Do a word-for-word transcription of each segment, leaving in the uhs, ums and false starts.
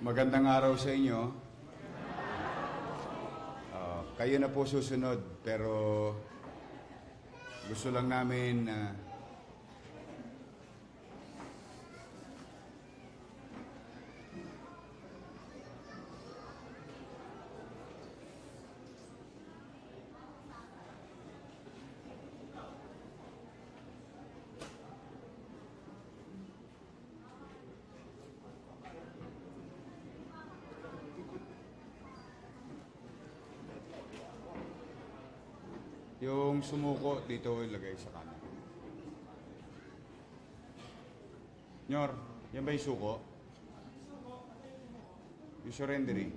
Magandang araw sa inyo. Uh, kayo na po susunod, pero gusto lang namin uh, yung sumuko dito ilagay sa kanan. Nyor, yan ba yung suko? Yung surrenderee.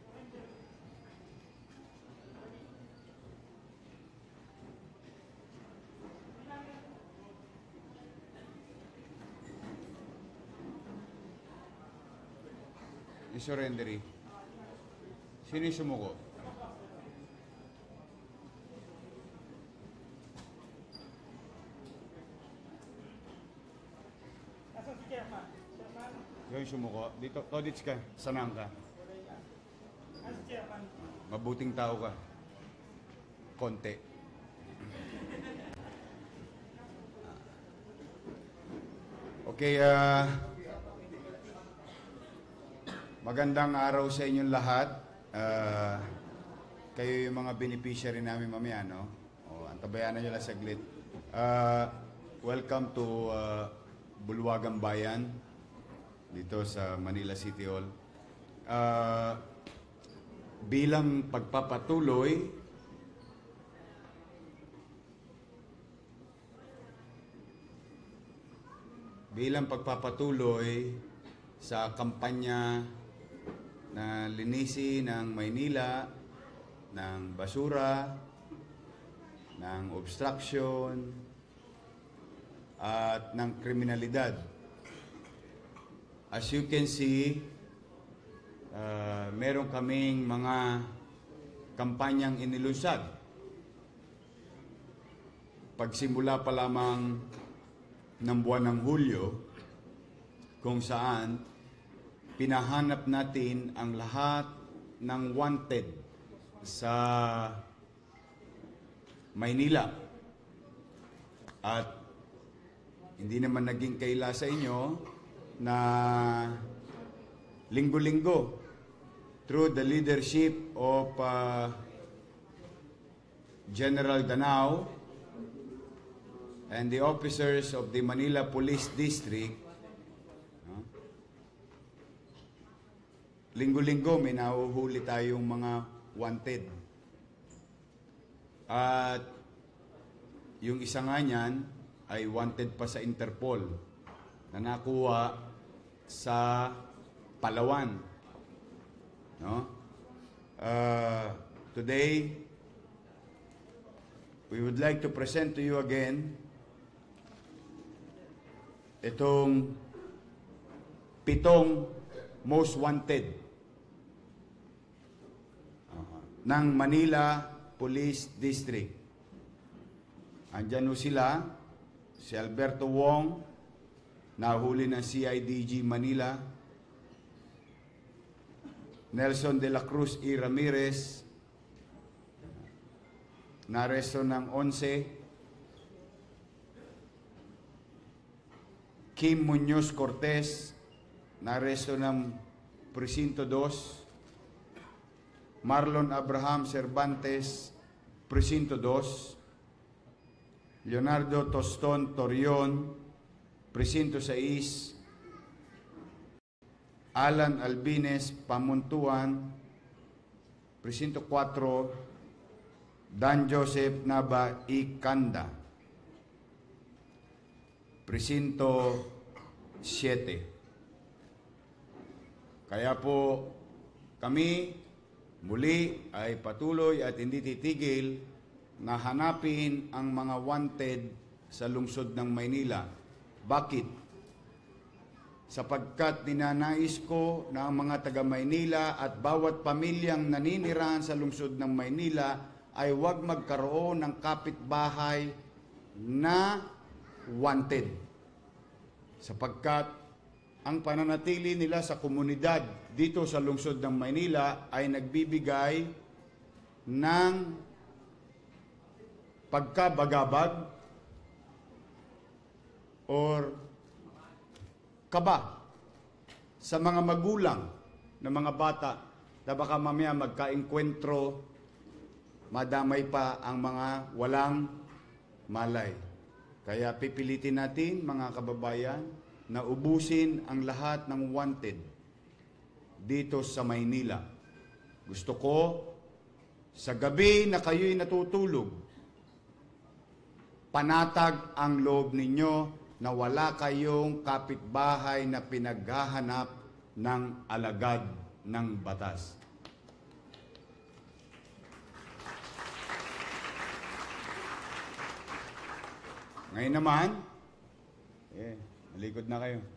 Yung surrenderee. Sino yung sumuko? Yung sumuko. Dito, Todits ka. Sanang ka. Mabuting tao ka. Konti. Okay, uh, magandang araw sa inyong lahat. Uh, kayo yung mga beneficiary namin mamaya, no? O, antabayanan nyo lang saglit. Uh, welcome to uh, Bulwagang Bayan dito sa Manila City Hall. Uh, bilang pagpapatuloy bilang pagpapatuloy sa kampanya na linisin ng Maynila ng basura, ng obstruction at ng kriminalidad. As you can see, uh, meron kaming mga kampanyang inilusad. Pagsimula pa lamang ng buwan ng Hulyo, kung saan pinahanap natin ang lahat ng wanted sa Maynila. At hindi naman naging kaila sa inyo na linggo-linggo through the leadership of uh, General Danao and the officers of the Manila Police District, no? Linggo-linggo may nahuhuli tayong mga wanted. At yung isa nga niyan ay wanted pa sa Interpol na nakuha sa Palawan, no? Uh, today, we would like to present to you again itong pitong most wanted uh, ng Manila Police District. Andyan ho sila, si Alberto Wong, nahuli ng C I D G Manila, Nelson de la Cruz E. Ramirez, naresto ng onse, Kim Muñoz Cortez, naresto ng Presinto two, Marlon Abraham Cervantes, Presinto two, Leonardo Toston Torion, Presinto six, Alan Albines Pamuntuan, Presinto four, Dan Joseph Nava Ikanda, Presinto seven. Kaya po kami muli ay patuloy at hindi titigil na hanapin ang mga wanted sa lungsod ng Maynila. Bakit? Sapagkat ninanais ko na ang mga taga Maynila at bawat pamilyang naninirahan sa lungsod ng Maynila ay huwag magkaroon ng kapitbahay na wanted. Sapagkat ang pananatili nila sa komunidad dito sa lungsod ng Manila ay nagbibigay ng pagkabagabag or kaba sa mga magulang ng mga bata na baka mamaya magkaengkwentro, madamay pa ang mga walang malay. Kaya pipilitin natin, mga kababayan, na ubusin ang lahat ng wanted dito sa Maynila. Gusto ko, sa gabi na kayo'y natutulog, panatag ang loob ninyo na wala kayong kapitbahay na pinaghahanap ng alagad ng batas. Ngayon naman, eh, malikod na kayo.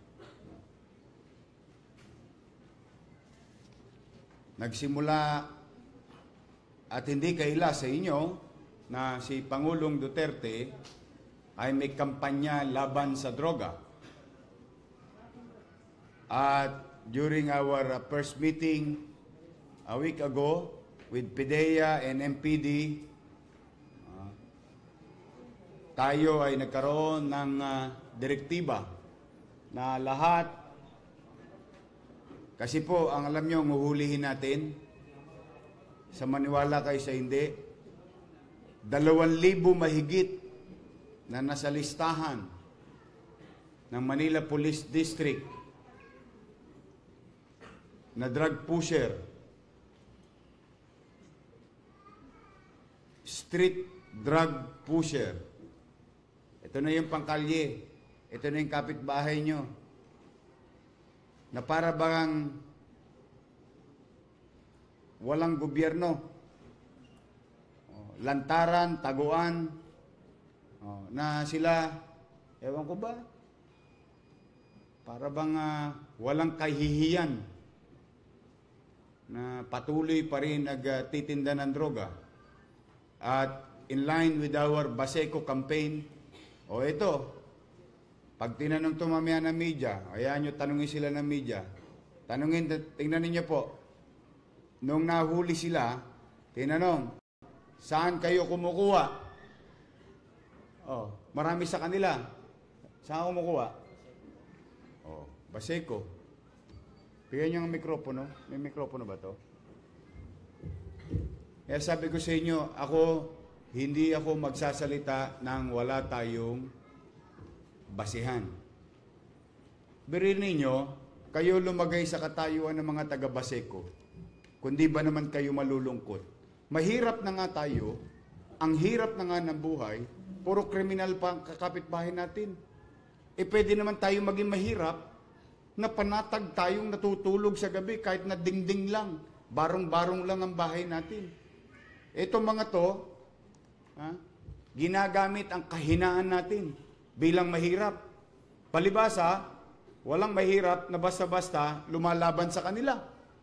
Nagsimula at hindi kaila sa inyo na si Pangulong Duterte ay may kampanya laban sa droga. At during our uh, first meeting a week ago with PIDEA and M P D, uh, tayo ay nagkaroon ng uh, direktiba na lahat, kasi po ang alam nyo, nguhulihin natin, sa maniwala kayo sa hindi, dalawang libo mahigit na nasa listahan ng Manila Police District na drug pusher, street drug pusher. Ito na yung pangkalye, ito na yung kapitbahay nyo, na para bang walang gobyerno, lantaran, taguan, na sila, ewan ko ba, para bang uh, walang kahihiyan na patuloy pa rin nagtitinda ng droga. At in line with our Baseco campaign, o ito, pag tinanong ito mamaya ng media, ayan nyo, tanungin sila ng media, tanungin, tingnan ninyo po, nung nahuli sila, tinanong, saan kayo kumukuha? Oh, marami sa kanila. Saan kumukuha? Oh, Baseco. Bigyan nyo ang mikropono. May mikropono ba to? Kaya sabi ko sa inyo, ako, hindi ako magsasalita nang wala tayong basihan. Birin ninyo, kayo lumagay sa katayuan ng mga taga-Baseco, kundi ba naman kayo malulungkot? Mahirap na nga tayo, ang hirap na nga ng buhay, puro kriminal pa ang kakapitbahay natin. E pwede naman tayo maging mahirap na panatag tayong natutulog sa gabi kahit na dingding lang, barong-barong lang ang bahay natin. Ito mga to, ha, ginagamit ang kahinaan natin bilang mahirap. Palibasa, walang mahirap na basta-basta lumalaban sa kanila.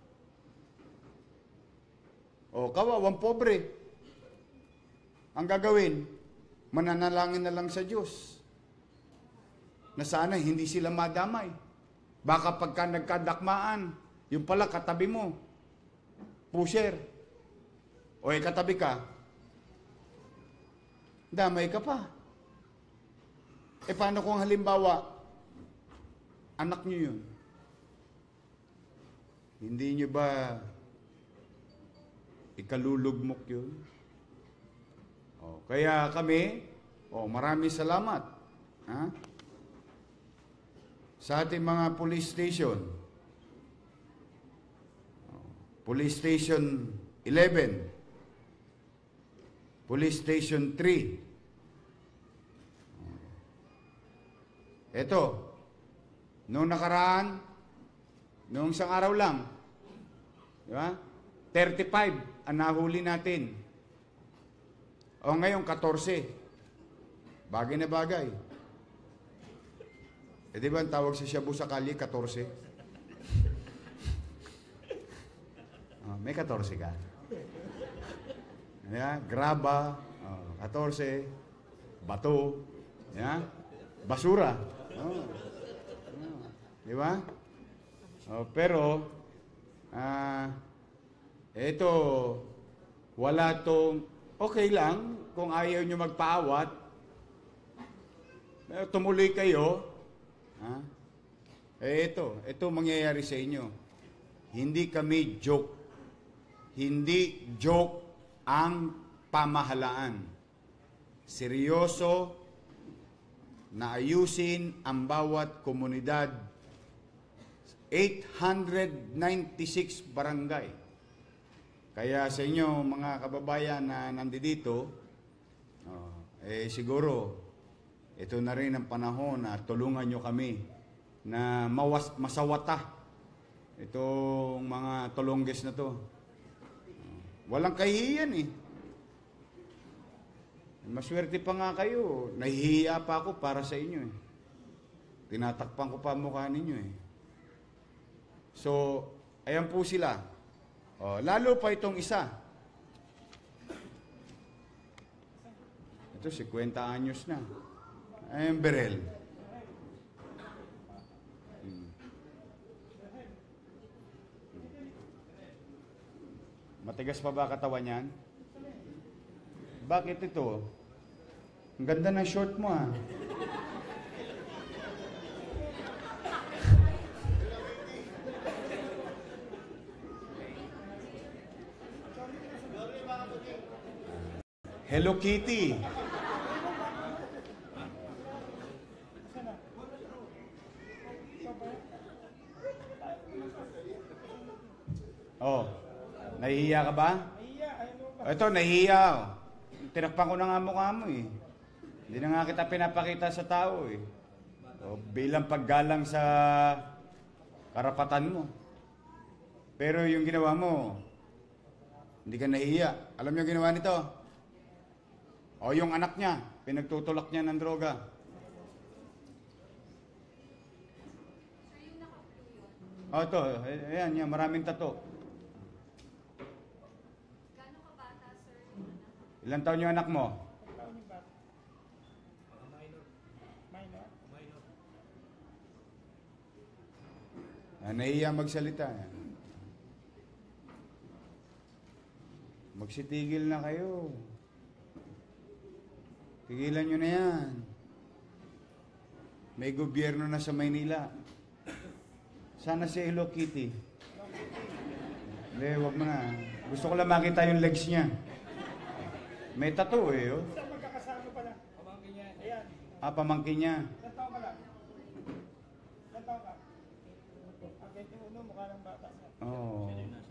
O kawawang pobre. Ang gagawin, mananalangin na lang sa Diyos na sana hindi sila madamay. Baka pagka nagkadakmaan, yung pala katabi mo, pusher, o eh katabi ka, damay ka pa. E paano kung halimbawa, anak nyo yun? Hindi nyo ba ikalulugmok yun? O, kaya kami, o maraming salamat. Ha? Sa ating mga police station, Police Station eleven, Police Station three. Ito, noong nakaraan, noong isang araw lang, di ba? thirty-five ang nahuli natin. O ngayon, fourteen. Bagay na bagay. Eh di ba ang tawag sa Shabu sa kalye, fourteen? Oh, may fourteen ka. Yeah, graba, oh, fourteen, bato, yeah, basura. Oh. Oh. Di ba? Oh, pero, Ah, eto, wala tong, okay lang kung ayaw nyo magpaawat. Pero tumuloy kayo. Ha? Eh, ito, ito mangyayari sa inyo. Hindi kami joke. Hindi joke ang pamahalaan. Seryoso na ayusin ang bawat komunidad. eight hundred ninety-six barangay. Kaya sa inyo, mga kababayan na nandito, oh, eh siguro, ito na rin ang panahon na tulungan nyo kami na mawas, masawata itong mga tulongges na to. Walang kahihiyan eh. Maswerte pa nga kayo. Nahihiya pa ako para sa inyo eh. Tinatakpan ko pa mukha ninyo eh. So, ayan po sila. Oh, lalo pa itong isa. Ito, fifty anyos na. Ayan, Berel. Hmm. Matigas pa ba katawan yan? Bakit ito? Ang ganda ng short mo ah. Hello Kitty. Oh, nahihiya ka ba? Ito, nahihiya. Tinakpan ko na nga mukha mo eh. Hindi na nga kita pinapakita sa tao eh. O, bilang paggalang sa karapatan mo. Pero yung ginawa mo, hindi ka nahihiya. Alam niyo yung ginawa nito? O yung anak niya, pinagtutulak niya ng droga. O ito, ayan, yan, maraming tato. Gano'ng kabata, sir? Ilan taon yung anak mo? Ah, nahiya magsalita. Magsitigil na kayo. Tigilan nyo na yan. May gobyerno na sa Maynila. Sana si Hello Kitty. Hindi, wag mo na. Gusto ko lang makita yung legs niya. May tattoo eh, oh. Sa magkakasama pala. Pamangkin niya. Ayan. Ah, pamangkin niya. Ilan taon ka lang? Ilan taon ka? Ang twenty-one, mukha ng bata niya. Oo.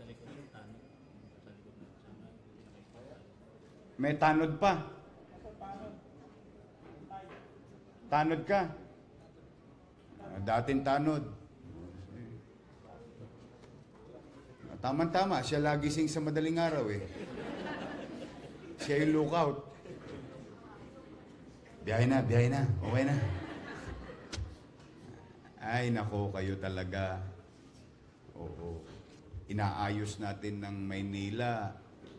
May tanod pa. Ako, tanod. Tayo. Tanod ka. Ah, dating tanod. Ah, Tama-tama, siya lagising sa madaling araw eh. Siya yung lookout. Biyahe na, biyahe na. Okay na. Ay, nako, kayo talaga. Oo. Inaayos natin ng Maynila.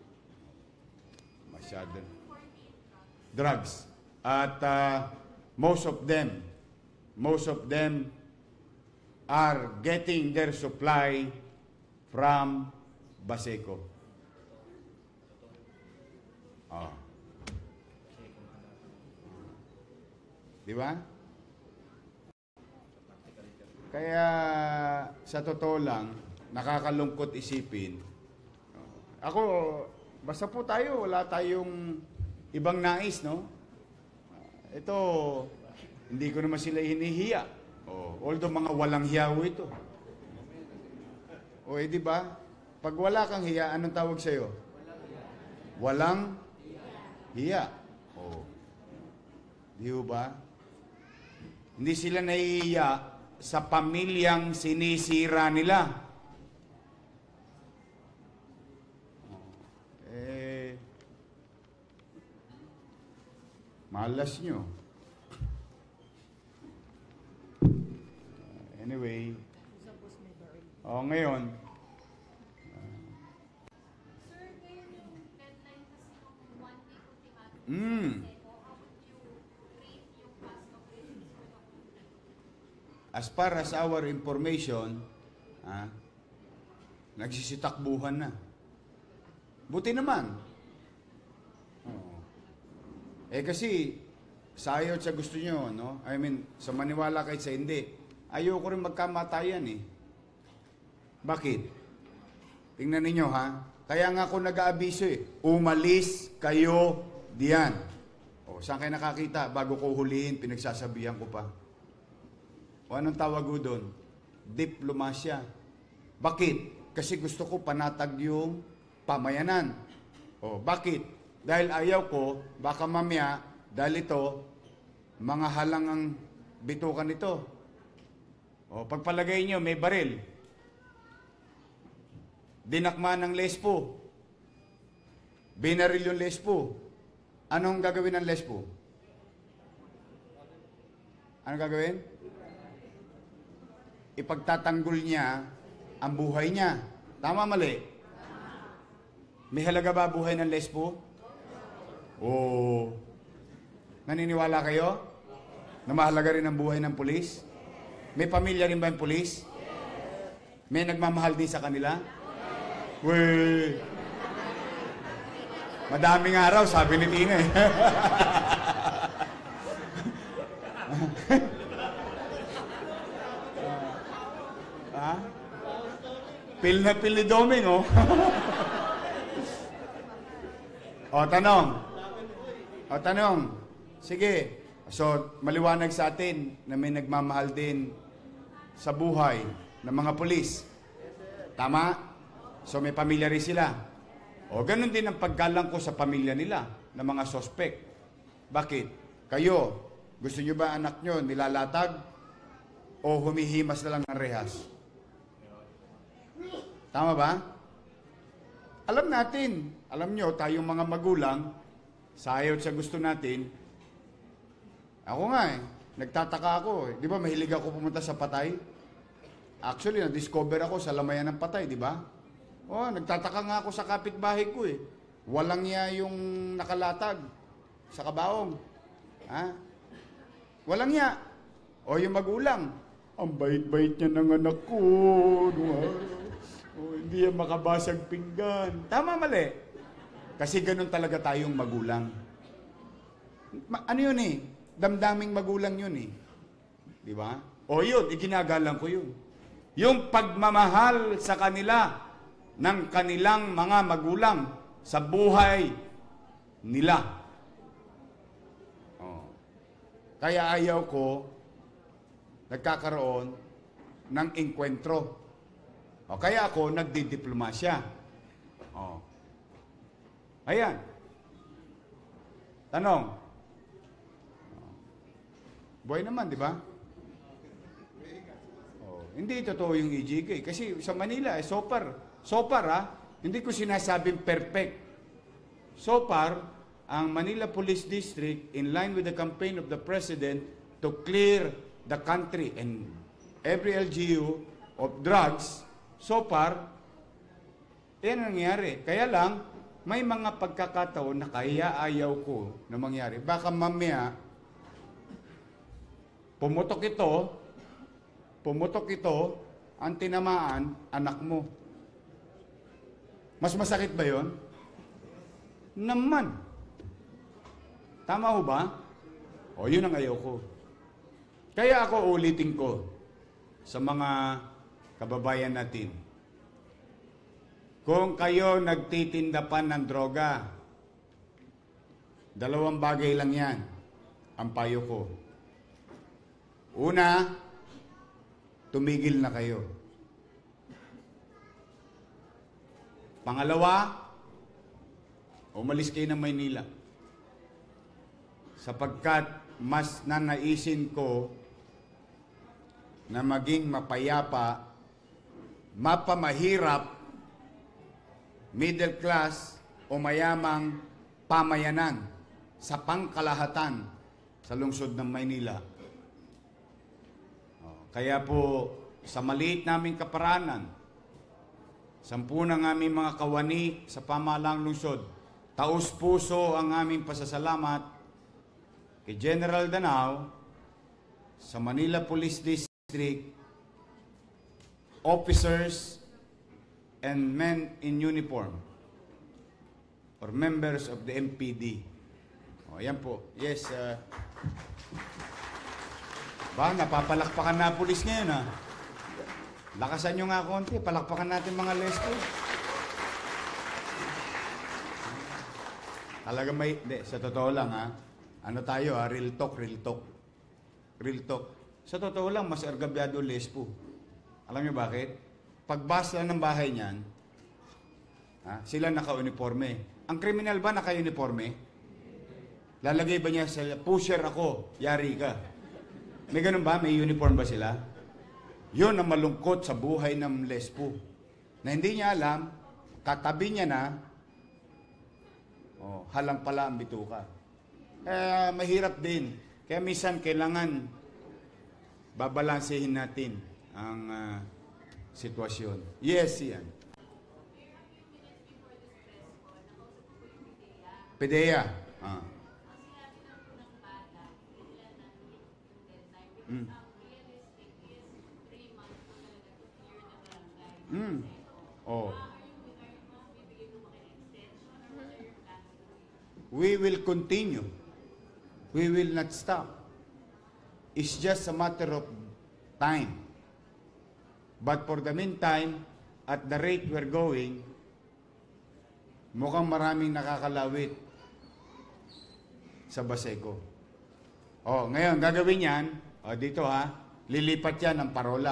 Masyado. Drugs. At uh, most of them, most of them are getting their supply from Baseco. Oh. Di ba? Kaya sa totoo lang, nakakalungkot isipin. Ako, basta po tayo, wala tayong ibang nais, no? Ito, hindi ko naman sila hinihiya. Oh, although mga walang hiyaw ito. O, eh, di ba? Pag wala kang hiya, anong tawag sa'yo? Walang hiya. Oh. Di ba? Hindi sila nahihiya sa pamilyang sinisira nila. Eh, malas nyo. Anyway, oh, ngayon, Sir, ngayon yung deadline kasi ng one week ultimatum sa mm, Baseco, how would you rate yung past operations for the whole week? as far as our information, ah, nagsisitakbuhan na. Buti naman. Oo. Eh kasi, sa ayaw at sa gusto nyo, no? I mean, sa maniwala kahit sa hindi, ayaw ko rin magkamatayan eh. Bakit? Tingnan ninyo ha. Kaya nga ako nag-aabiso eh. Umalis kayo diyan. O, saan kayo nakakita? Bago ko hulihin, pinagsasabihan ko pa. O, anong tawag ko doon? Diplomasya. Bakit? Kasi gusto ko panatag yung pamayanan. O, bakit? Dahil ayaw ko, baka mamaya, dahil ito, mga halang ang bitukan nito. O, pagpalagay nyo, may baril. Dinakma ng lespo. Binaril yung lespo. Anong gagawin ng lespo? Anong gagawin? Ipagtatanggol niya ang buhay niya. Tama, mali? May halaga ba buhay ng lespo? Oo. Naniniwala kayo? Na mahalaga rin ang buhay ng pulis? May pamilya rin ba yung pulis? May nagmamahal din sa kanila? Wey! Madaming araw, sabi ni Tina eh. Ha? Pil na pil ni Doming, oh. O, tanong. O, tanong. Sige. So, maliwanag sa atin na may nagmamahal din sa buhay ng mga pulis. Tama? So, may pamilya rin sila. O, ganun din ang paggalang ko sa pamilya nila, ng mga sospek. Bakit? Kayo, gusto nyo ba anak nyo nilalatag o humihimas na lang ng rehas? Tama ba? Alam natin, alam nyo, tayong mga magulang, sa ayaw at sa gusto natin, ako nga eh, nagtataka ako eh. Di ba mahilig ako pumunta sa patay? Actually, na-discover ako sa lamayan ng patay, di ba? Oh, nagtataka nga ako sa kapitbahay ko eh. Walang niya yung nakalatag sa kabaong. Ha? Walang niya. O yung magulang. Ang bait-bait niya ng anak ko. O, hindi yan makabasag pinggan. Tama, mali. Kasi ganun talaga tayong magulang. Ma- ano yun eh? Damdaming magulang yun eh. Di ba? O yun, iginagalang ko yun. Yung pagmamahal sa kanila ng kanilang mga magulang sa buhay nila. Oh. Kaya ayaw ko nagkakaroon ng enkwentro. O kaya ako nagdidiplomasya. Oh. Ayan. Tanong. Oh. Buhay naman, di ba? Oh. Hindi totoo yung E G K. Kasi sa Manila, eh, so far, So far, ha, hindi ko sinasabing perfect. So far, ang Manila Police District, in line with the campaign of the President to clear the country and every L G U of drugs, so far, yan ang nangyari. Kaya lang, may mga pagkakataon na kaya ayaw ko na mangyari. Baka mamaya, pumutok ito, pumutok ito, ang tinamaan, anak mo. Mas masakit ba yun? Naman. Tama ho ba? O, yun ang ayaw ko. Kaya ako ulitin ko sa mga kababayan natin. Kung kayo nagtitinda pa ng droga, dalawang bagay lang yan ang payo ko. Una, tumigil na kayo. Pangalawa, umalis kayo ng Maynila. Sapagkat mas nanaisin ko na maging mapayapa, mapamahirap, middle class o mayamang pamayanan sa pangkalahatan sa lungsod ng Maynila. Kaya po, sa maliit naming kaparanan, sampu ng aming mga kawani sa pamahalang lungsod, taus-puso ang aming pasasalamat kay General Danao, sa Manila Police District, officers, and men in uniform or members of the M P D. O, yan po. Yes. Uh, ba, napapalakpakan na pulis ngayon, ha? Lakasan nyo nga konti. Palakpakan natin mga lesbo. Talaga may... De, sa totoo lang, ha? Ano tayo, ha? Real talk, real talk. Real talk. Sa totoo lang, mas argabyado lesbo. Alam nyo bakit? Pagbas lang ng bahay niyan, ha? Sila naka-uniforme. Ang kriminal ba naka-uniforme? Lalagay ba niya sa pusher ako, yari ka? May ganun ba? May uniform ba sila? Yun ang malungkot sa buhay ng lesbo. Na hindi niya alam, katabi niya na, oh, halang pala ang bituka. Kaya mahirap din. Kaya minsan kailangan babalansehin natin ang uh, sitwasyon. Yes, yan. Pedea. Ah. Mm. Mm. Oh. We will continue. We will not stop. It's just a matter of time. But for the meantime, at the rate we're going, mukhang maraming nakakalawit sa Baseco. Oh, ngayon, gagawin yan, oh, dito ha, lilipat yan ng parola.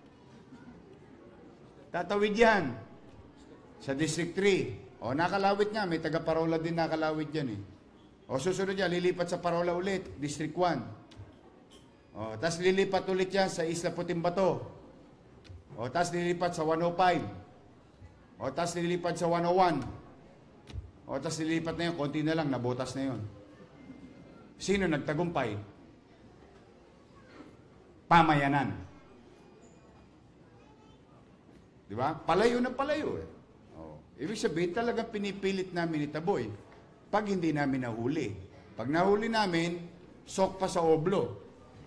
Tatawid yan sa District three. O, nakalawit nga. May taga-parola din nakalawit yan eh. O, susunod yan. Lilipat sa parola ulit. District one. O, tas lilipat ulit yan sa Isla Puting Bato. O, tas lilipat sa one oh five. O, tas lilipat sa one oh one. O, tas lilipat na yun. Konti na lang. Nabotas na yun. Sino nagtagumpay? Pamayanan. Di ba? Palayo na palayo eh. Oh. Ibig sabihin, talagang pinipilit namin itaboy pag hindi namin nahuli. Pag nahuli namin, sok pa sa oblo.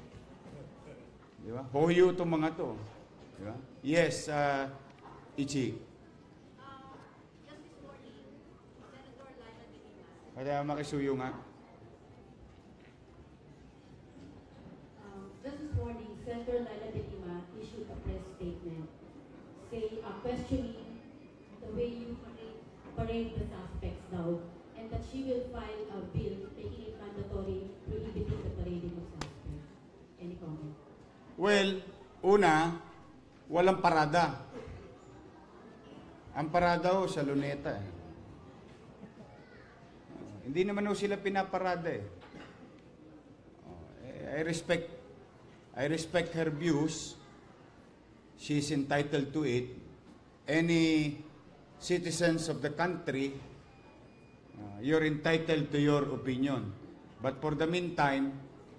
Di ba? Hoyo itong mga to. Di ba? Yes, uh, Ichi. Just this morning, Senator Laila de Lima. Kaya makisuyo nga. Um, just this morning, Senator Laila de Lima issued a press statement say, uh, questioning the way you parade, parade the suspects now, and that she will file a bill making it mandatory prohibiting the parading of suspects. Any comment? Well, una, walang parada. Ang parada ho sa Luneta eh. Uh, hindi naman ho sila pinaparada eh. Uh, I respect I respect her views. She's entitled to it. Any citizens of the country, uh, you're entitled to your opinion. But for the meantime,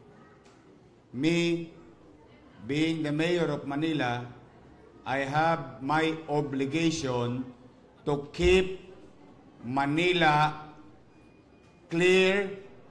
me, being the mayor of Manila, I have my obligation to keep Manila clear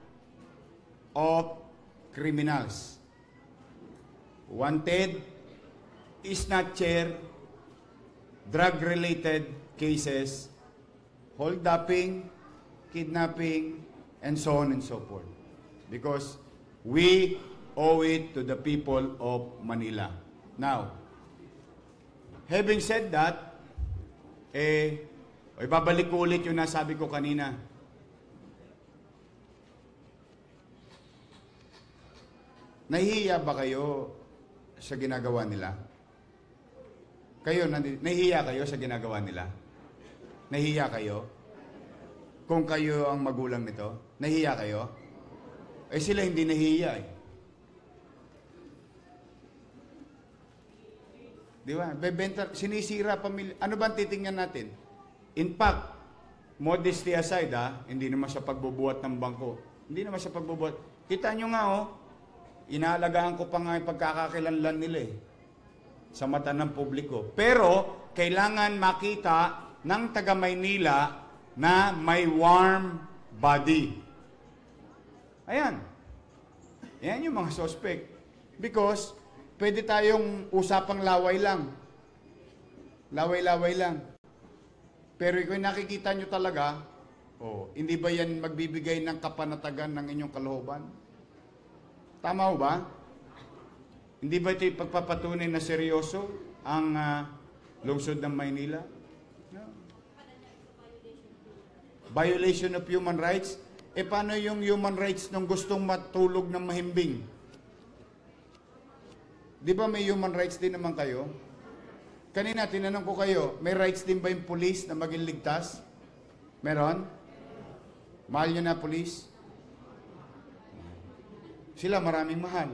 of criminals. Wanted, snatcher, drug-related cases, hold-upping, kidnapping, and so on and so forth. Because we owe it to the people of Manila. Now, having said that, eh, ibabalik ko ulit yung nasabi ko kanina. Nahihiya ba kayo sa ginagawa nila? Kayo, nahihiya kayo sa ginagawa nila? Nahihiya kayo? Kung kayo ang magulang nito, nahihiya kayo? Eh sila hindi nahihiya eh. Di ba? Bebenta, sinisira pamilya. Ano ba ang titingnan natin? In fact, modesty aside ha, hindi naman sa pagbubuhat ng bangko. Hindi naman sa pagbubuhat. Kita nyo nga oh, inaalagaan ko pa nga yung pagkakakilanlan nila eh. Sa mata ng publiko. Pero, kailangan makita ng taga Maynila na may warm body. Ayan. Ayan yung mga suspect. Because, pwede tayong usapang laway lang. Laway-laway lang. Pero kung nakikita nyo talaga, oh, hindi ba yan magbibigay ng kapanatagan ng inyong kalooban? Tama ho ba? Hindi ba ito pagpapatunay na seryoso ang uh, lungsod ng Maynila? No. Violation of human rights? E paano yung human rights nung gustong matulog ng mahimbing? Di ba may human rights din naman kayo? Kanina, tinanong ko kayo, may rights din ba yung police na maging ligtas? Meron? Mahal nyo na police? Sila maraming mahal.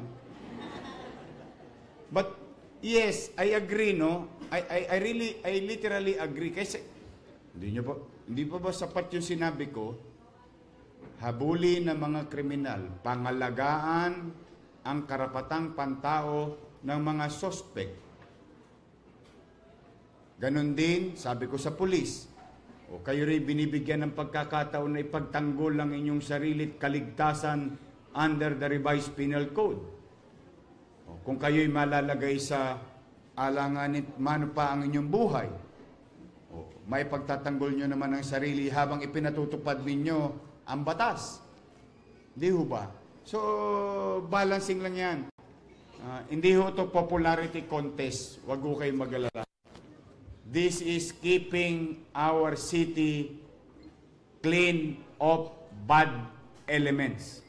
But, yes, I agree, no? I, I, I really, I literally agree. Kasi, hindi nyo pa, hindi pa ba sapat yung sinabi ko? Habuli ng mga kriminal, pangalagaan ang karapatang pantao ng mga suspect. Ganon din, sabi ko sa pulis, o kayo rin binibigyan ng pagkakataon na ipagtanggol ang inyong sarili at kaligtasan under the revised penal code. O, kung kayo'y malalagay sa alangan at mano pa ang inyong buhay, o, may pagtatanggol nyo naman ang sarili habang ipinatutupad ninyo ang batas. Di ho ba? So, balancing lang yan. Uh, hindi ho ito popularity contest. Wag ho kayo mag-alala. This is keeping our city clean of bad elements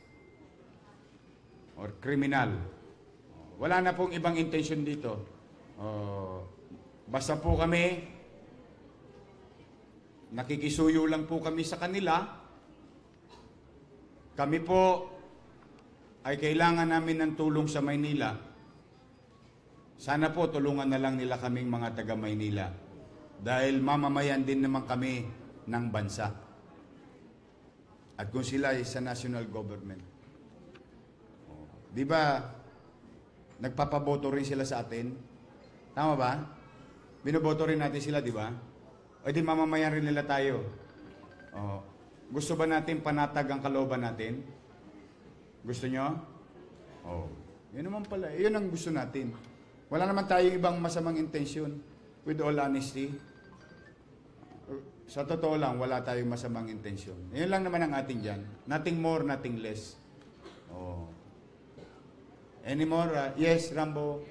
or criminal. Wala na pong ibang intention dito. Uh, basta po kami, nakikisuyo lang po kami sa kanila. Kami po ay kailangan namin ng tulong sa Maynila. Sana po tulungan na lang nila kaming mga taga Maynila. Dahil mamamayan din naman kami ng bansa. At kung sila ay sa national government. Di ba, nagpapaboto rin sila sa atin? Tama ba? Binoboto rin natin sila, di ba? O di mamamayan rin nila tayo. O, gusto ba natin panatag ang kalooban natin? Gusto nyo? Oh, yun naman pala. Yun ang gusto natin. Wala naman tayong ibang masamang intensyon. With all honesty. Sa totoo lang, wala tayong masamang intensyon. Yun lang naman ang atin dyan. Nothing more, nothing less. Oh. Any more? Uh, yes, Rambo?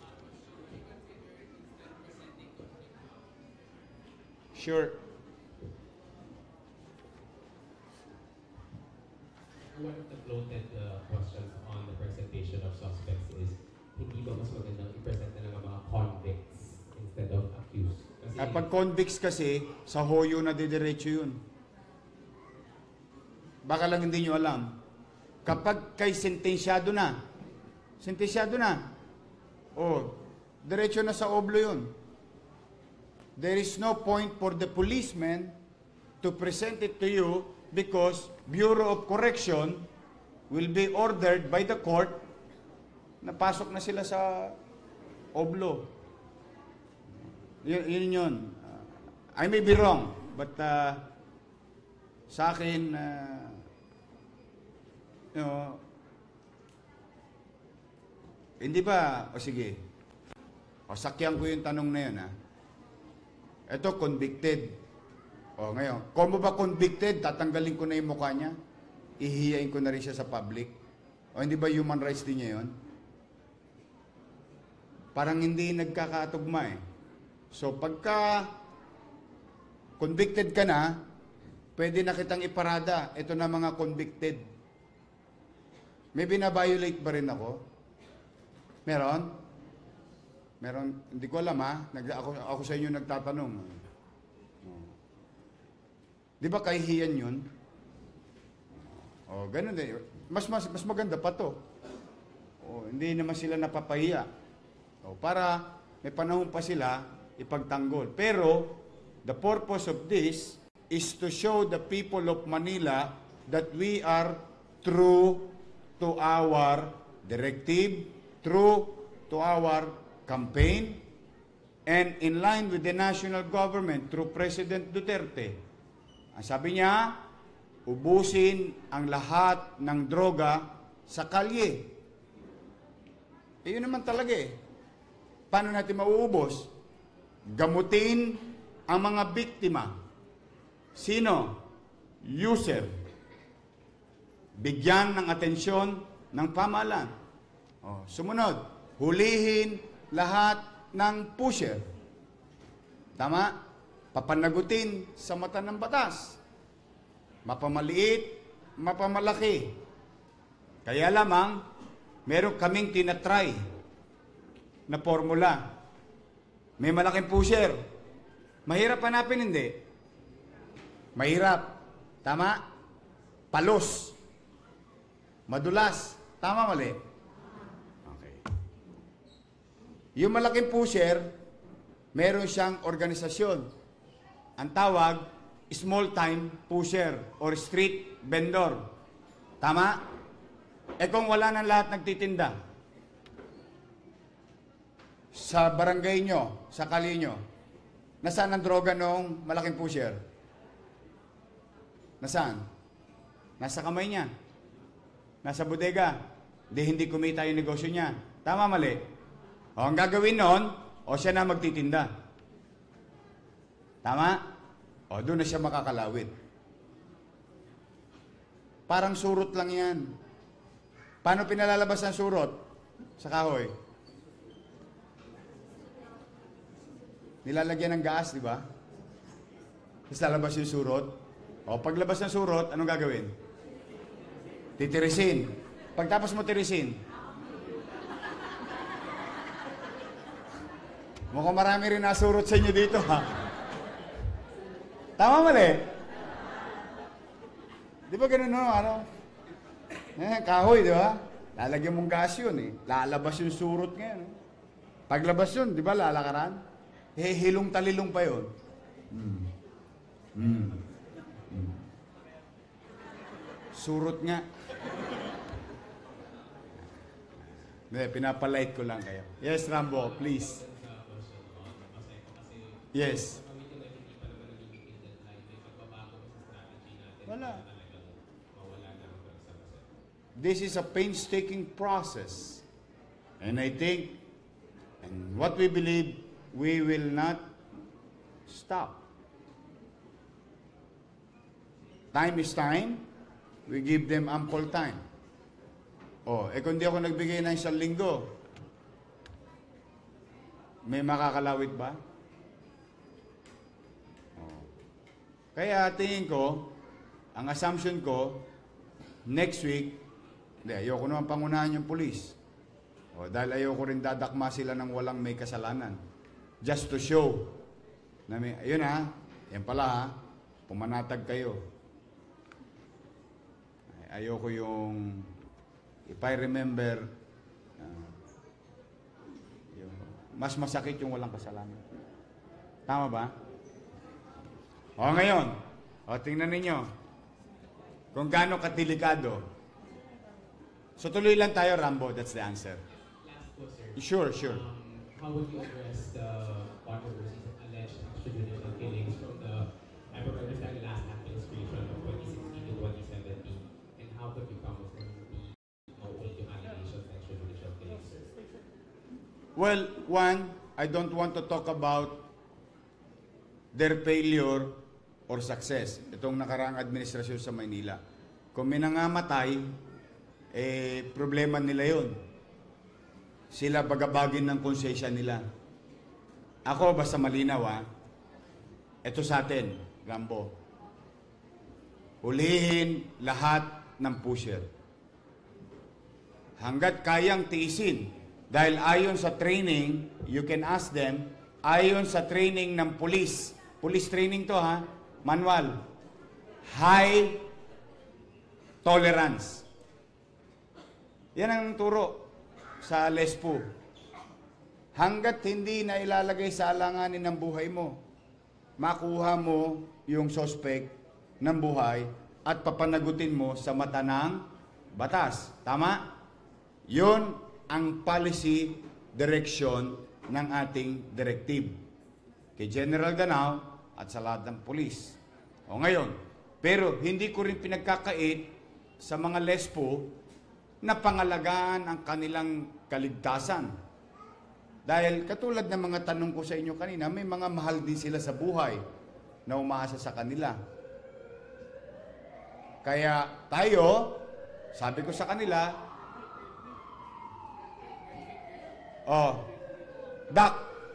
Sure. One of the floated uh, questions on the presentation of suspects is, hindi ba mas magandang i-present na ng mga convicts instead of accused? Kasi, At pag convicts kasi, sa hoyo na didiretso yun. Baka lang hindi nyo alam. Kapag kay sentensyado na, sentensyado na, oh, diretso na sa oblo yun. There is no point for the policeman to present it to you because Bureau of Correction will be ordered by the court na pasok na sila sa oblo. Yun yun. yun. Uh, I may be wrong, but uh, sa akin, uh, you know, hindi ba, o sige, o sakyan ko yung tanong na yun, ha? Ito, convicted. O ngayon, kung mo ba convicted, tatanggalin ko na yung mukha niya, ihihiyain ko na rin siya sa public. O hindi ba human rights din niya yun? Parang hindi nagkakatugma eh. So pagka convicted ka na, pwede na kitang iparada. Ito na mga convicted. May bina-violate ba rin ako? Meron? Meron? Hindi ko alam ha. Nag, ako, ako sa inyo nagtatanong. Di ba kahihiyan yun? O, ganun din. Mas, mas, mas maganda pa to. O, hindi naman sila napapahiya. O, para may panahon pa sila ipagtanggol. Pero, the purpose of this is to show the people of Manila that we are true to our directive, true to our campaign, and in line with the national government through President Duterte. Ang sabi niya, ubusin ang lahat ng droga sa kalye. E yun naman talaga eh. Paano natin mauubos? Gamutin ang mga biktima. Sino? User. Bigyan ng atensyon ng pamahalaan. Oh, sumunod, hulihin lahat ng pusher. Tama? Papanagutin sa mata ng batas. Mapamaliit, mapamalaki. Kaya lamang, meron kaming tinatry na formula. May malaking pusher. Mahirap hanapin, hindi? Mahirap. Tama? Palos. Madulas. Tama, mali? Okay. Yung malaking pusher, meron siyang organisasyon. Ang tawag, small-time pusher or street vendor. Tama? Eh kung wala nang lahat nagtitinda, sa barangay nyo, sa kali nyo, nasaan ang droga nung malaking pusher? Nasaan? Nasa kamay niya. Nasa bodega. Di hindi kumita yung negosyo niya. Tama, mali? O, ang gagawin nun, o siya na magtitinda. Tama? O, doon na siya makakalawit. Parang surot lang yan. Paano pinalalabas ang surot? Sa kahoy. Nilalagyan ng gas, di ba? Tapos lalabas yung surot. O, paglabas ng surot, anong gagawin? Titirisin. Pagtapos mo tirisin, mukhang marami rin nasurot sa inyo dito, ha? Tama, mali? Di ba ganun, no? Ano? Eh, kahoy, di ba? Lalagyan mong gas yun, eh. Lalabas yung surot ngayon. Eh. Paglabas yun, di ba, lalakaran? Eh, hilong-talilong pa yun. Hmm. Hmm. Hmm. Surot nga. Hindi, pinapalight ko lang kayo. Yes, Rambo, please. Yes. Wala. This is a painstaking process. And I think, and what we believe, we will not stop. Time is time. We give them ample time. Oh, eh kung di ako nagbigay ng isang linggo, may makakalawit ba? Oh. Kaya tingin ko, ang assumption ko, next week, hindi, ayoko naman pangunahan yung police. O, dahil ayoko rin dadakma sila ng walang may kasalanan. Just to show. Na may, ayun ha, yan pala ha, pumanatag kayo. Ay, ayoko yung, if I remember, uh, yung, mas masakit yung walang kasalanan. Tama ba? O ngayon, o tingnan ninyo, kung gaano katilikado. So tuloy lang tayo, Rambo. That's the answer. Last po, sir. Sure, sure. Um, how would you address the controversies of alleged extrajudicial killings from the, I would understand, last administration of twenty sixteen to twenty seventeen? And how could you come with the open to allegations of extrajudicial killings, sir? Well, one, I don't want to talk about their failure or success. Itong nakaraang administrasyon sa Manila. Kung may nangamatay, eh, problema nila yun. Sila bagabagin ng konsensya nila. Ako, basta malinaw, ha? Ito sa atin, Rambo. Hulihin lahat ng pusher. Hanggat kayang tiisin. Dahil ayon sa training, you can ask them, ayon sa training ng police, police training to, ha? Manual. High tolerance. Yan ang turo sa L E S P O. Hanggat hindi na ilalagay sa alanganin ng buhay mo, makuha mo yung suspect ng buhay at papanagutin mo sa mata ng batas. Tama? Yun ang policy direction ng ating directive kay General Danao at sa lahat ng polis. O ngayon, pero hindi ko rin pinagkakait sa mga L E S P O na pangalagaan ang kanilang kaligtasan. Dahil katulad ng mga tanong ko sa inyo kanina, may mga mahal din sila sa buhay na umaasa sa kanila. Kaya tayo, sabi ko sa kanila, oh, Doc,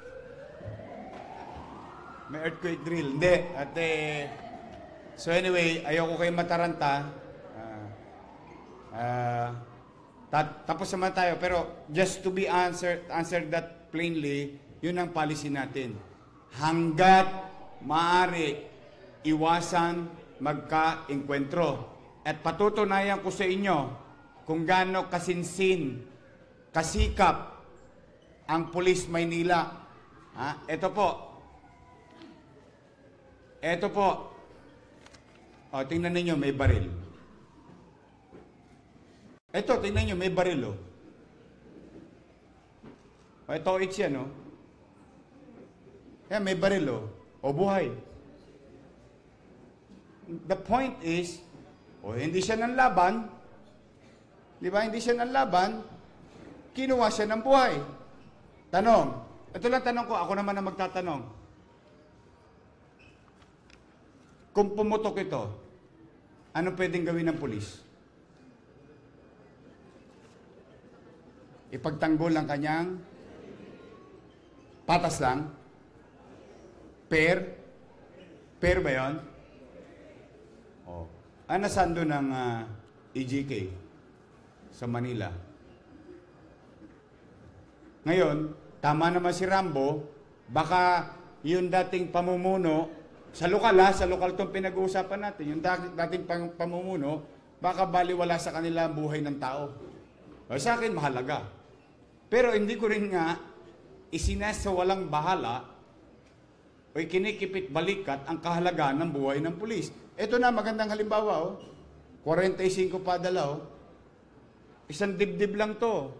may earthquake drill. Hindi. At eh, so anyway, ayoko kayo mataranta. Ah, ah, ta- tapos naman tayo. Pero just to be answered, answered that plainly, yun ang policy natin. Hanggat maaari, iwasan magka-enkwentro. At patutunayan ko sa inyo kung gaano kasinsin, kasikap ang Pulis Maynila. Ha? Ito po. Ito po. O, tingnan ninyo, may baril. Ito, tingnan nyo, may baril, oh. O, ito, it's yan, oh. Yan, may baril, oh. O, buhay. The point is, o, hindi siya ng laban. Di ba? Hindi siya ng laban. Kinuha siya ng buhay. Tanong. Ito lang tanong ko. Ako naman ang magtatanong. Kung pumutok ito, ano pwedeng gawin ng pulis? Ipagtanggol ang kanyang patas lang? Pair? Pair ba yun? Oh. Ano saan doon ng uh, E G K sa Manila? Ngayon, tama naman si Rambo, baka yung dating pamumuno, sa lokal ha, sa lokal itong pinag-uusapan natin, yung dating pang, pamumuno, baka baliwala sa kanila ang buhay ng tao. O, sa akin, mahalaga. Pero hindi ko rin nga isinasawalang bahala o kinikipit balikat ang kahalagaan ng buhay ng pulis. Ito na, magandang halimbawa, oh. forty-five padala, oh. Isang dibdib lang to.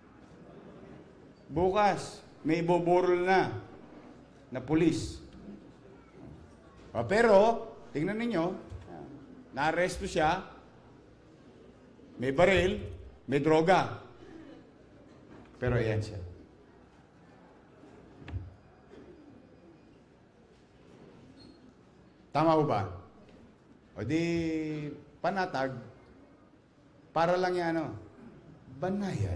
Bukas, may iboborol na na pulis. O, pero, tingnan ninyo, na-arresto siya, may baril, may droga. Pero ayan siya. Tama ba ba? O di, panatag, para lang yan, ano, banayad.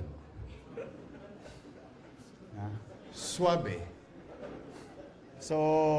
Ha? Suabe. So,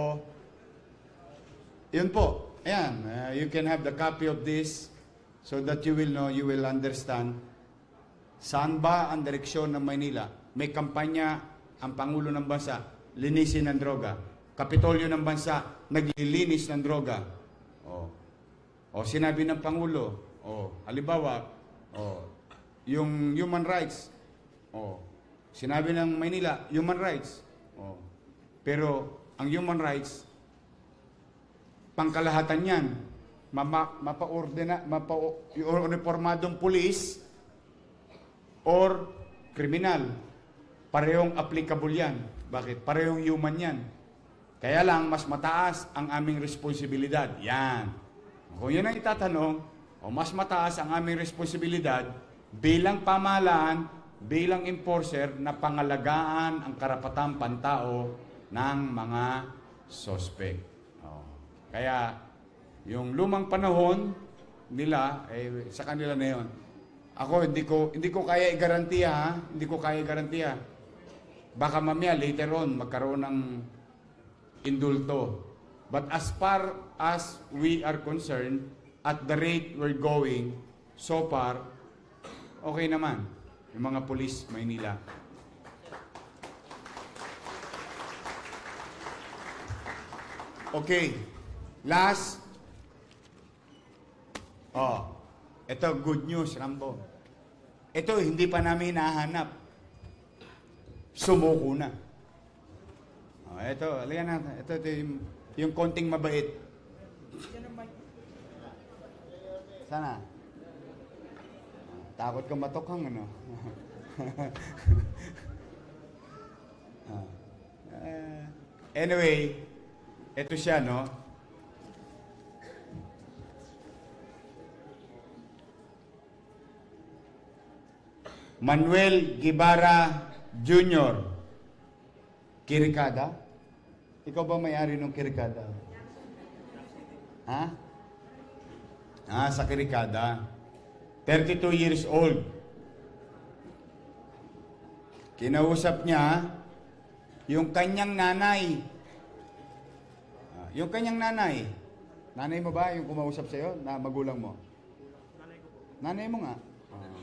yun po. Ayan, uh, you can have the copy of this so that you will know, you will understand saan ba ang direksyon ng Maynila. May kampanya ang Pangulo ng Bansa, linisin ng droga. Kapitolyo ng Bansa, naglilinis ng droga. O, o sinabi ng Pangulo, o, halimbawa, o, yung human rights, o, sinabi ng Maynila, human rights. O, pero ang human rights, pangkalahatan yan, mapa, mapa-ordena, mapa-uniformadong pulis or kriminal. Parehong applicable yan. Bakit? Parehong human yan. Kaya lang, mas mataas ang aming responsibilidad. Yan. Kung yun ang itatanong, o mas mataas ang aming responsibilidad bilang pamahalaan, bilang enforcer na pangalagaan ang karapatang pantao ng mga sospek. Kaya, yung lumang panahon nila, eh, sa kanila na yun. Ako, hindi ko, hindi ko kaya i-garantiya, ha? Hindi ko kaya i-garantiya. Baka mamaya, later on, magkaroon ng indulto. But as far as we are concerned, at the rate we're going, so far, okay naman. Yung mga pulis, Maynila. Okay. Last, oh, ito good news, Rambo. Ito, hindi pa namin nahanap. Sumuko na. Oh, ito, alihan natin. Ito, ito yung, yung konting mabait. Sana. Takot ka matokhang, ano? uh, anyway, ito siya, no? Manuel Guevara Junior Kirikada? Ikaw ba may-ari ng Kirikada? Ha? Ah, sa Kirikada. thirty-two years old. Kinausap niya yung kanyang nanay. Ah, yung kanyang nanay. Nanay mo ba yung kumausap sa'yo na magulang mo? Nanay ko po. Nanay mo nga. Ah.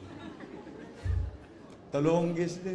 Talonggis din.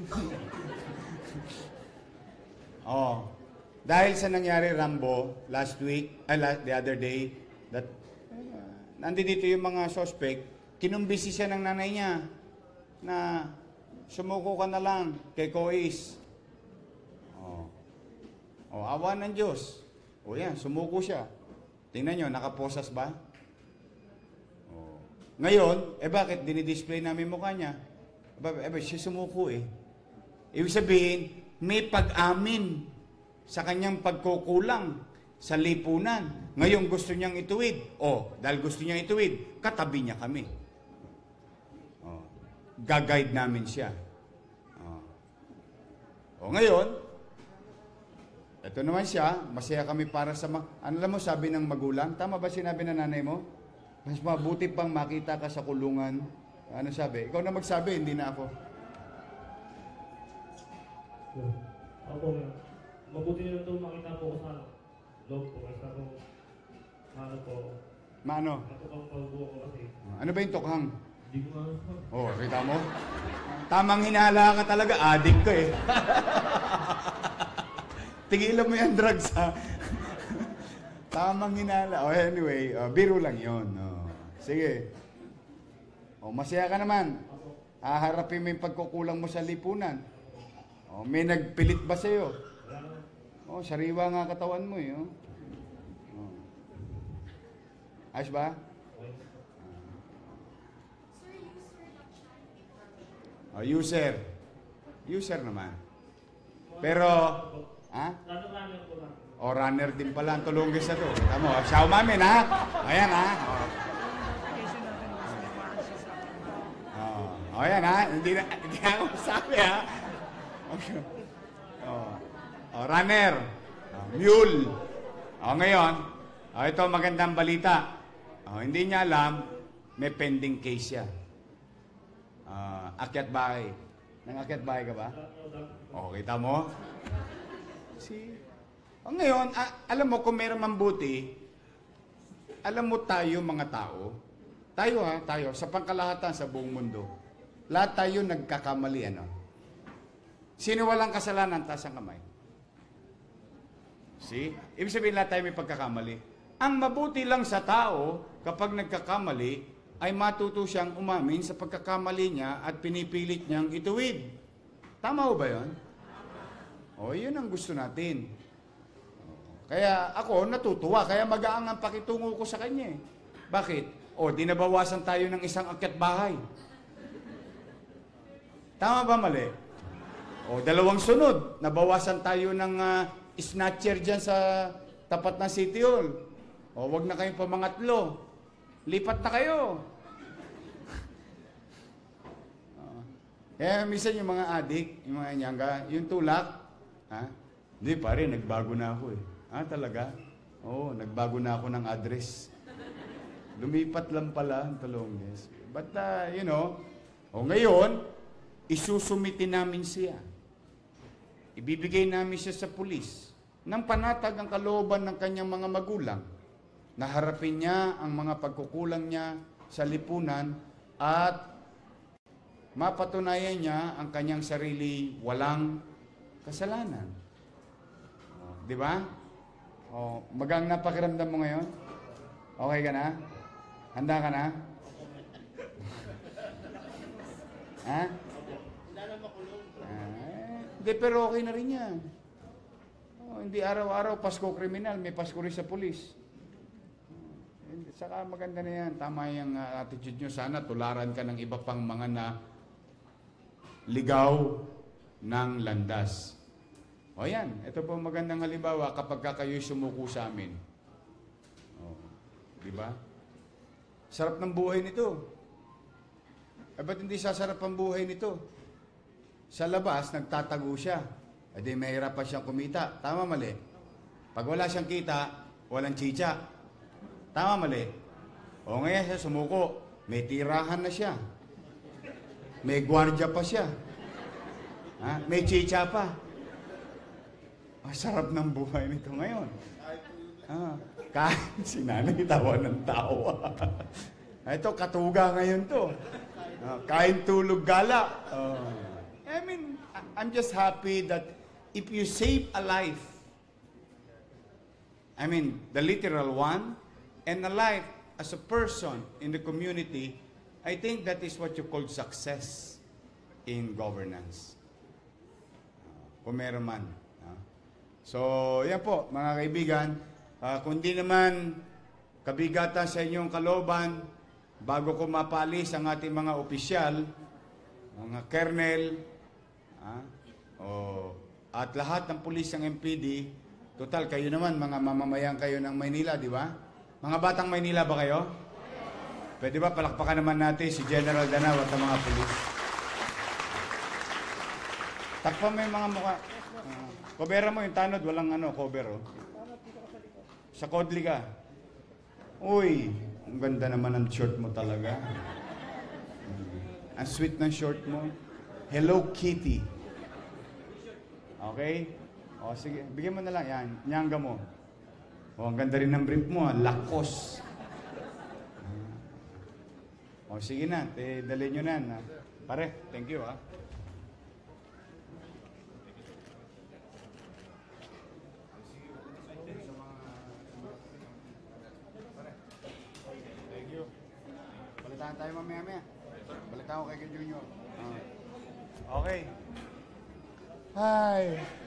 Oh. Dahil sa nangyari, Rambo, last week, ay, la- the other day, that, uh, nandito yung mga suspect, kinumbisi siya ng nanay niya na sumuko ka na lang kay Kois. Oh. Oh, awa ng Diyos. O yan, sumuko siya. Tingnan nyo, nakaposas ba? Oh. Ngayon, eh bakit dinidisplay namin mukha niya? Eh, eh siya sumuko eh. Ibig sabihin, may pag-amin sa kanyang pagkukulang sa lipunan. Ngayon gusto niyang ituwid. O, dahil gusto niyang ituwid, katabi niya kami. O, gaguide namin siya. O, o ngayon, ito naman siya, masaya kami para sa... Ma- ano alam mo, sabi ng magulang, tama ba sinabi ng nanay mo? Mas mabuti pang makita ka sa kulungan. Ano sabi? Ikaw na magsabi, hindi na ako. Ako, mabuti nyo ito makita po ko sa loob po. Kasi ako, ano po, Maano? natupang pagbuo ko kasi. Ano ba yung tukhang? Hindi ko nga. Oh, kita mo? Tamang hinala ka talaga, addict ka eh. Tigilan mo yung drugs ha. Tamang hinala. Oh, anyway, uh, biro lang yun. Oh. Sige. Oh, masaya ka naman. Haharapin mo yung pagkukulang mo sa lipunan. Oh, may nagpilit ba sa'yo? Oh, sariwa nga katawan mo eh. Oh. Oh. Ayos ba? Oh, user. User naman. Pero, ha? Runner-runner po lang. O, runner din pala ang tulunggis na to. Tamo, siya umamin, ha? Ayan, ha? O, oh. O, ayan, ha? Hindi na, hindi na ako sabi, ha? Okay. O, o, runner. O, mule. O, ngayon, o, ito magandang balita. O, hindi niya alam, may pending case siya. Uh, akyat bahay. Nang-akyat bahay ka ba? O, kita mo? Si... O ngayon, a- alam mo, kung meron mambuti, alam mo tayo mga tao, tayo ha, tayo, sa pangkalahatan sa buong mundo, lahat tayo nagkakamali, ano? Sino walang kasalanan, taas ang kamay? See? Ibig sabihin lahat tayo may pagkakamali. Ang mabuti lang sa tao, kapag nagkakamali, ay matuto siyang umamin sa pagkakamali niya at pinipilit niyang ituwid. Tama ho ba yun? O, yun ang gusto natin. Kaya ako natutuwa, kaya magaang ang pakitungo ko sa kanya eh. Bakit? O, di nabawasan tayo ng isang akyat bahay. Tama ba mali? O, dalawang sunod, nabawasan tayo ng uh, snatcher dyan sa tapat ng City Hall. O, wag na kayong pamangatlo. Lipat na kayo. uh, kaya minsan yung mga adik, yung mga nyangga, yung tulak, ha? Hindi pare, nagbago na ako eh. Ah, talaga? Oo, nagbago na ako ng address. Lumipat lang pala ang Talonges. But, uh, you know, o ngayon, isusumitin namin siya. Ibibigay namin siya sa pulis nang panatag ang kalooban ng kanyang mga magulang. Naharapin niya ang mga pagkukulang niya sa lipunan at mapatunayan niya ang kanyang sarili walang kasalanan. O, di ba? O, magang napakiramdam mo ngayon? Okay ka na? Handa ka na? Ha? Ah, hindi, pero okay na rin yan. Oh, hindi araw-araw Pasko kriminal, may Pasko rin sa pulis. Saka maganda na yan. Tama yung uh, attitude nyo. Sana tularan ka ng iba pang mga na ligaw ng landas. O yan. Ito po magandang halimbawa kapag kayo'y sumuko sa amin. O, di ba? Sarap ng buhay nito. Eh, ba't hindi sasarap ang buhay nito? Sa labas, nagtatago siya. E di mahirap pa siyang kumita. Tama, mali? Pag wala siyang kita, walang chicha. Tama, mali? O ngayon siya sumuko. May tirahan na siya. May gwardya pa siya. Ha? May chicha pa. Masarap ng buhay nito ngayon. Ah, kahit si nanay tawa ng tawa. Ito, katuga ngayon to. Ah, kain tulog gala. Oh. I mean, I'm just happy that if you save a life, I mean, the literal one, and a life as a person in the community, I think that is what you call success in governance. Kung meron man. So, yan po, mga kaibigan. Uh, kung di naman kabigatan sa inyong kalooban, bago ko mapalis ang ating mga opisyal, mga kernel, uh, oh, at lahat ng pulis ng M P D, total, kayo naman, mga mamamayan kayo ng Manila, di ba? Mga batang Manila ba kayo? Pwede ba palakpakan naman natin si General Danao at ang mga pulis? Takpan mo yung mga mukha. Uh, Kobera mo yung tanod, walang ano, cover, oh. Sa kodli ka. Uy, ang ganda naman ng short mo talaga. Ang sweet ng short mo. Hello Kitty. Okay? O sige, bigyan mo na lang yan. Nyangga mo. O, ang ganda rin ng brief mo, lakos. O sige na, eh, dali nyo na. na. Pare, thank you, ha. Balitaan tayo mamaya-maya. Balitaan ko kay Junior. Uh, okay. Hi.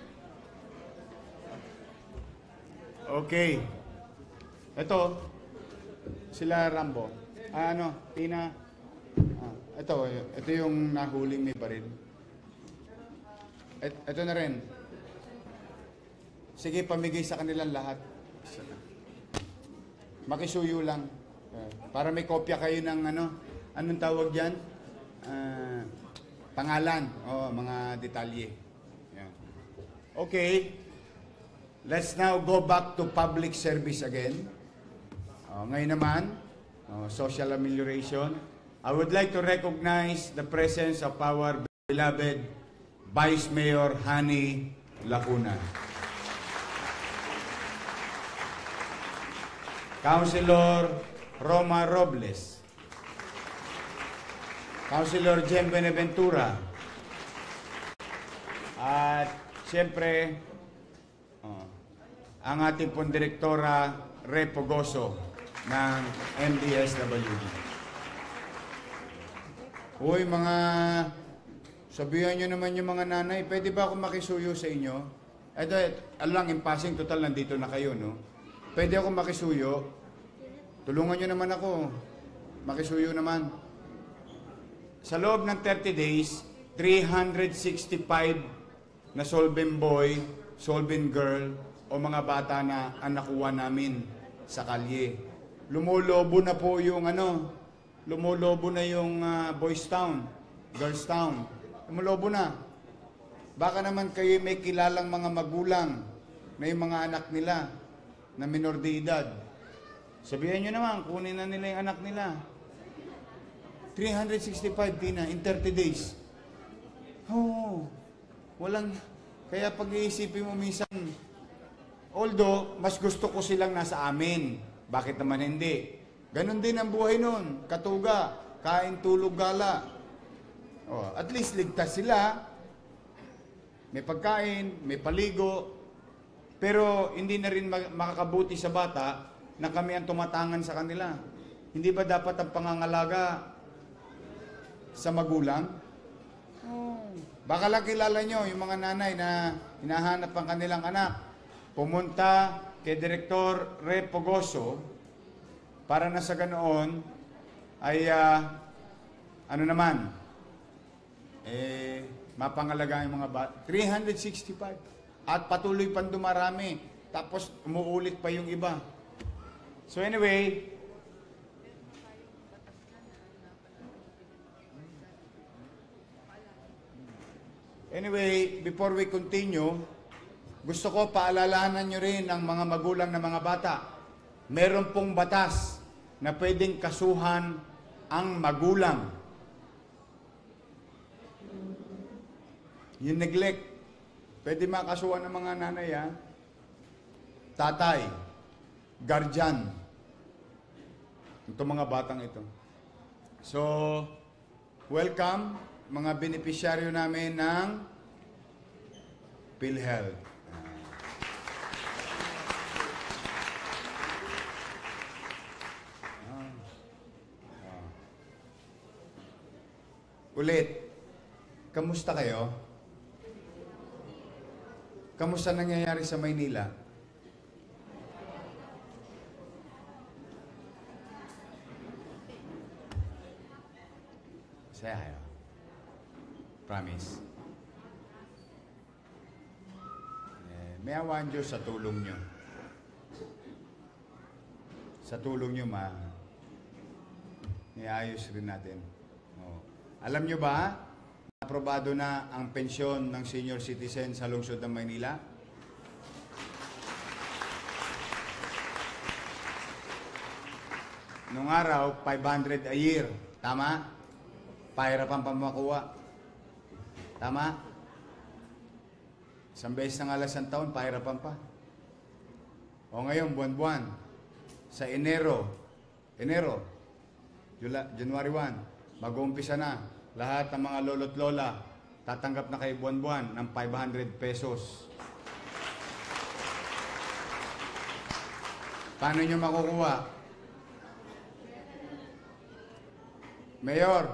Okay. Ito, sila Rambo. Ah, ano, Tina. Ah, ito, ito yung nahuling may baril. Et, ito na rin. Sige, pamigay sa kanilang lahat. Makisuyo lang. Para may kopya kayo ng ano, anong tawag dyan? Uh, pangalan, o oh, mga detalye. Yeah. Okay, let's now go back to public service again. Uh, ngayon naman, uh, social amelioration. I would like to recognize the presence of our beloved Vice Mayor Hani Lacuna. Councilor Roma Robles, Councilor Jem Beneventura, at siyempre oh, ang ating pong direktora Re Pogoso ng M D S W D. Uy, mga sabihan nyo naman yung mga nanay, pwede ba ako makisuyo sa inyo? Ito, alang, in passing, total, nandito na kayo, no? Pwede ako makisuyo? Tulungan nyo naman ako. Makisuyo naman. Sa loob ng thirty days, three hundred sixty-five na solvent boy, solvent girl, o mga bata na ang nakuha namin sa kalye. Lumulobo na po yung ano, lumulobo na yung uh, boys town, girls town. Lumulobo na. Baka naman kayo may kilalang mga magulang na yung mga anak nila na minor de edad. Sabihin nyo naman, kunin na nila yung anak nila. three hundred sixty-five, Tina, in thirty days. Oo. Walang, kaya pag-iisipin mo minsan, although, mas gusto ko silang nasa amin. Bakit naman hindi? Ganon din ang buhay nun. Katuga, kain, tulog, gala. Oh, at least ligtas sila. May pagkain, may paligo. Pero hindi na rin makakabuti sa bata na kami ang tumatangan sa kanila. Hindi ba dapat ang pangangalaga sa magulang? Oh. Baka lang kilala nyo yung mga nanay na hinahanap ang kanilang anak. Pumunta kay Direktor Re Pogoso para na sa ganoon ay uh, ano naman, eh, mapangalagaan yung mga bata. three hundred sixty-five. At patuloy pang dumarami. Tapos umuulit pa yung iba. So anyway, anyway, before we continue, gusto ko paalalahanan nyo rin ang mga magulang na mga bata. Meron pong batas na pwedeng kasuhan ang magulang. Yung neglect, pwede makasuhan ng mga nanay, ha? Tatay, guardian, itong mga batang ito. So, welcome mga benepisyaryo namin ng PhilHealth. Ah. Ah. Ulit, kamusta kayo? Kamusta nangyayari sa Maynila? Saya kayo. Promise. Eh, may awan Diyos sa tulong nyo. Sa tulong nyo, ma, iayos rin natin. Oh. Alam nyo ba, aprobado na ang pensyon ng senior citizen sa lungsod ng Maynila? Nung araw, five hundred a year. Tama? Pahirapan pa makuha. Tama? Isang beses na nga lang isang taon, pahirapan pa. O ngayon, buwan-buwan. Sa Enero, Enero, Jula, January first, mag-uumpisa na. Lahat ng mga lolo't lola, tatanggap na kay buwan-buwan ng five hundred pesos. Paano nyo makukuha? Mayor,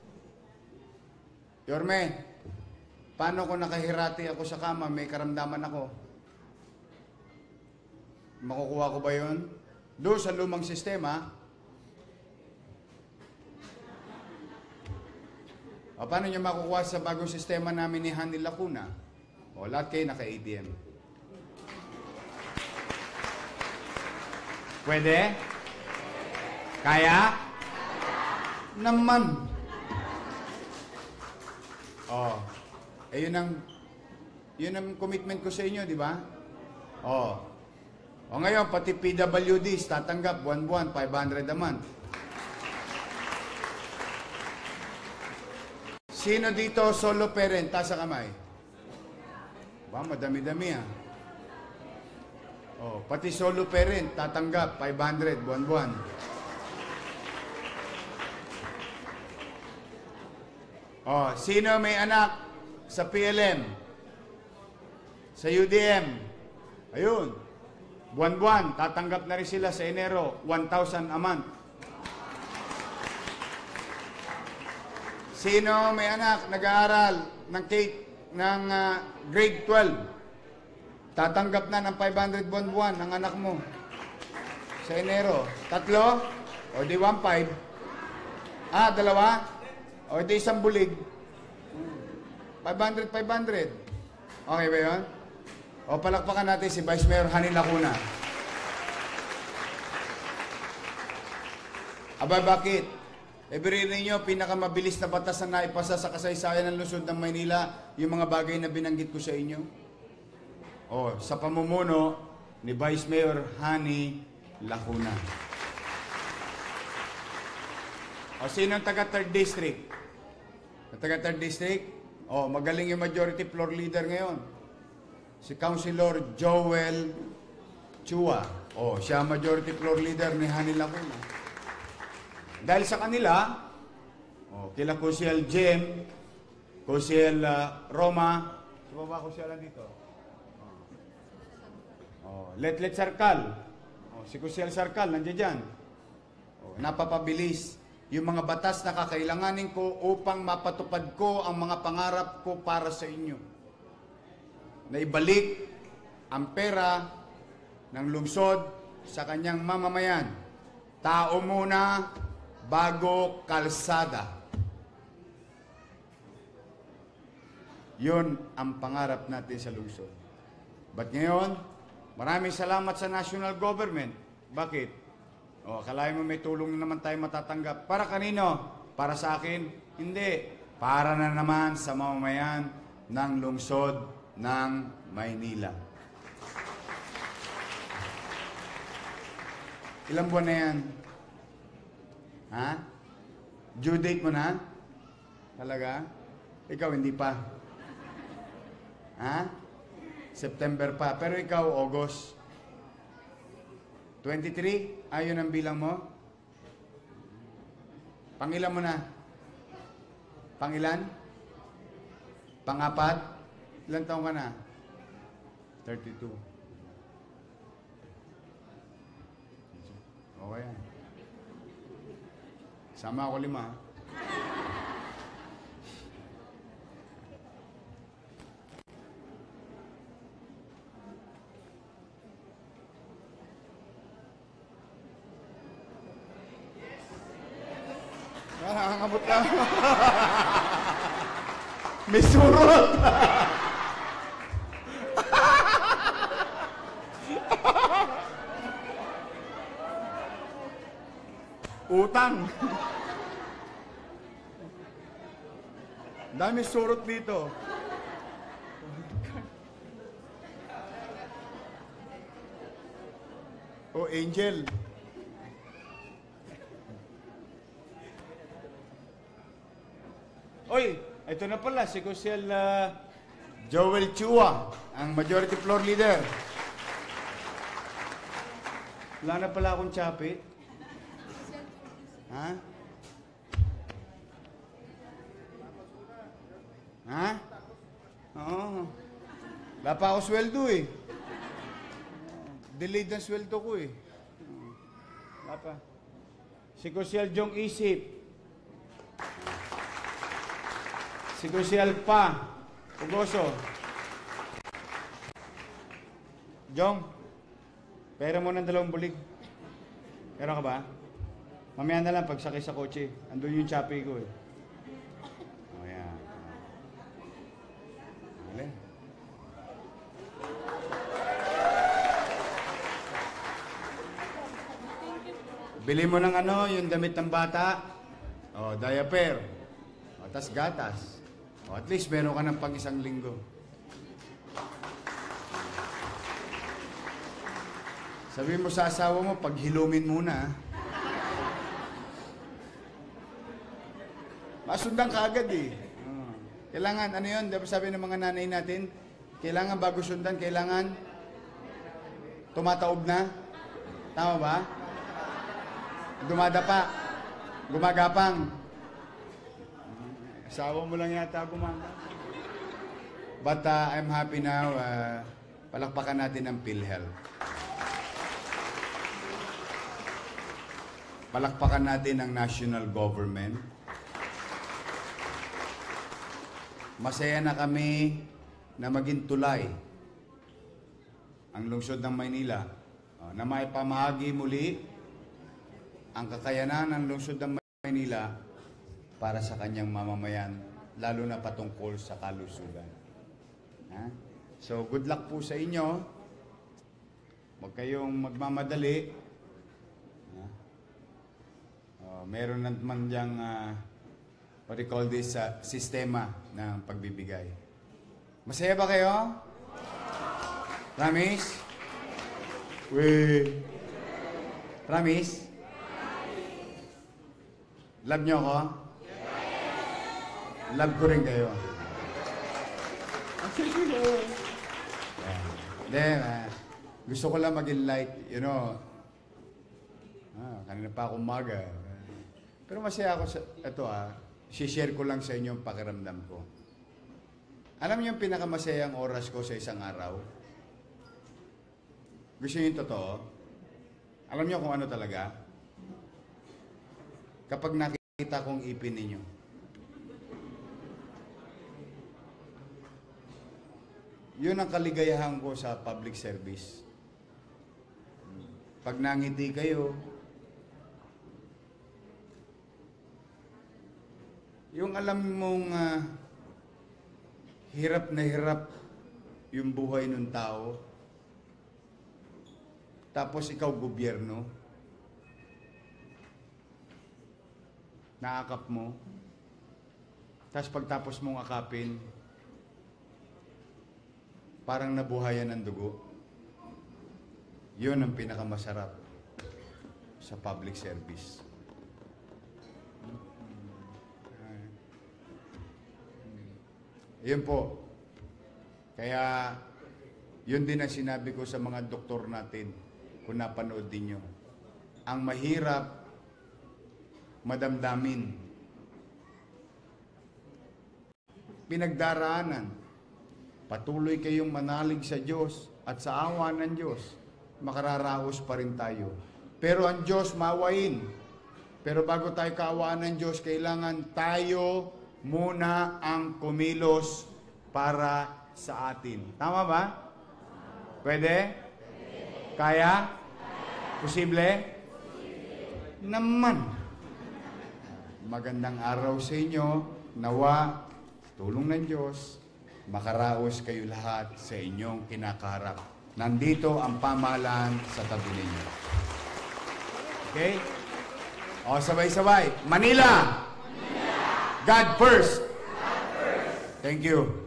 Yorme, paano kung nakahirati ako sa kama, may karamdaman ako? Makukuha ko ba yun? Doon sa lumang sistema, o paano nyo makukuha sa bagong sistema namin ni Hanil Lacuna? O lahat kayo naka-A T M. Pwede? Kaya? Naman. Oh. Eh yun ang yun ang commitment ko sa inyo, di ba? Oh. O ngayon, pati P W Ds tatanggap buwan-buwan five hundred a month. Sino dito solo parent? Taas sa kamay. Ba, madami-dami ah. Oh, pati solo parent tatanggap five hundred buwan-buwan. Oh, sino may anak sa P L M? Sa U D M? Ayun. Buwan-buwan, tatanggap na rin sila sa Enero, one thousand a month. Sino may anak nag-aaral ng, ng uh, grade twelve? Tatanggap na ng five hundred buwan-buwan ng anak mo sa Enero. Tatlo? O di one five? Ah, dalawa? O di isang bulig? five hundred, five hundred. Okay ba yun? O palakpakan natin si Vice Mayor Hanil Lacuna. Aba, bakit? E biririn ninyo, pinakamabilis na batas na naipasa sa kasaysayan ng lungsod ng Maynila, yung mga bagay na binanggit ko sa inyo. O, sa pamumuno ni Vice Mayor Hanil Lacuna. O, sino ang taga third District? Ang taga third District? O, magaling yung majority floor leader ngayon. Si Councilor Joel Chua. O, siya majority floor leader ni Hanil Lacuna. Dahil sa kanila, o, kila Kusiel Jem, Kusiel uh, Roma, si ba Kusiel dito? O, Letlet Sarkal, o, si Kusiel Sarkal, nandiyan dyan. O, napapabilis yung mga batas na kakailanganin ko upang mapatupad ko ang mga pangarap ko para sa inyo. Na ibalik ang pera ng lungsod sa kanyang mamamayan. Tao muna, bago kalsada. Yun ang pangarap natin sa lungsod. But ngayon, maraming salamat sa national government. Bakit? O, akalain mo may tulong na naman tayo matatanggap. Para kanino? Para sa akin? Hindi. Para na naman sa mamamayan ng lungsod ng Maynila. Ilang buwan na yan? Ha? Due date mo na? Talaga? Ikaw hindi pa. Ha? September pa. Pero ikaw, August. twenty-three? Ayun ang bilang mo? Pangilan mo na? Pangilan? Pangapat? Ilan taong ka na? thirty-two. Okay yan. Sama ako lima. Nakakabot lang. May surot. Utang. Dami surot dito. Oh, Angel. Oy, ito na pala si Kusel uh, Joel Chua, ang majority floor leader. Wala na pala akong chapit. Ha? Ha? Oo. Wala pa ako sweldo eh. Delayed ang sweldo ko eh. Wala pa. Si Kusel Jong Isip. Si Kusel Pa. Ugoso. Jong, pera mo ng dalawang bulig. Meron ka ba? Mamaya na lang pagsakay sa kotse. Andun yung chappy ko eh. O yan. Alin. Bili mo ng ano, yung damit ng bata. O, diaper. O, tas gatas. O, at least meron ka ng pang isang linggo. Sabi mo sa asawa mo, paghilumin muna. Masundan ka agad eh. Oh. Kailangan, ano yun, diba sabi ng mga nanay natin, kailangan bago sundan, kailangan tumataob na. Tama ba? Dumadapa. Gumagapang. Asawa mo lang yata gumagapang. But uh, I'm happy now. Uh, palakpakan natin ang PhilHealth. Palakpakan natin ang national government. Masaya na kami na maging tulay ang lungsod ng Manila uh, na may pamahagi muli ang kakayanan ng lungsod ng Manila para sa kanyang mamamayan, lalo na patungkol sa kalusugan. Ha? So, good luck po sa inyo. Huwag kayong magmamadali. Ha? Uh, meron naman diyang uh, what do you call this, uh, sistema ng pagbibigay. Masaya ba kayo? Promise? Wait. Promise? Love nyo ako? Love ko rin kayo. Then, uh, gusto ko lang maging light, you know. Ah, kanina pa akong maga. Pero masaya ako sa, ito ah, share ko lang sa inyo ang pakiramdam ko. Alam niyo yung pinakamasayang oras ko sa isang araw? Gusto niyo yung totoo? Alam niyo kung ano talaga? Kapag nakita kong ipin ninyo. Yun ang kaligayahan ko sa public service. Pag nangiti kayo, yung alam mong uh, hirap na hirap yung buhay ng tao, tapos ikaw gobyerno, naakap mo, tapos pagtapos mong akapin, parang nabuhayan ng dugo. Yun ang pinakamasarap sa public service. Yun po. Kaya, yun din ang sinabi ko sa mga doktor natin, kung napanood din nyo. Ang mahirap, madamdamin. Pinagdaraanan. Patuloy kayong manalig sa Diyos at sa awa ng Diyos, makararaos pa rin tayo. Pero ang Diyos mawain. Pero bago tayo kaawaan ng Diyos, kailangan tayo muna ang kumilos para sa atin. Tama ba? Pwede? Kaya? Posible? Naman. Magandang araw sa inyo. Nawa, tulong ng Diyos, makaraos kayo lahat sa inyong kinakaharap. Nandito ang pamahalaan sa tabi ninyo. Okay? O, sabay-sabay. Manila! Manila! God first! God first! Thank you.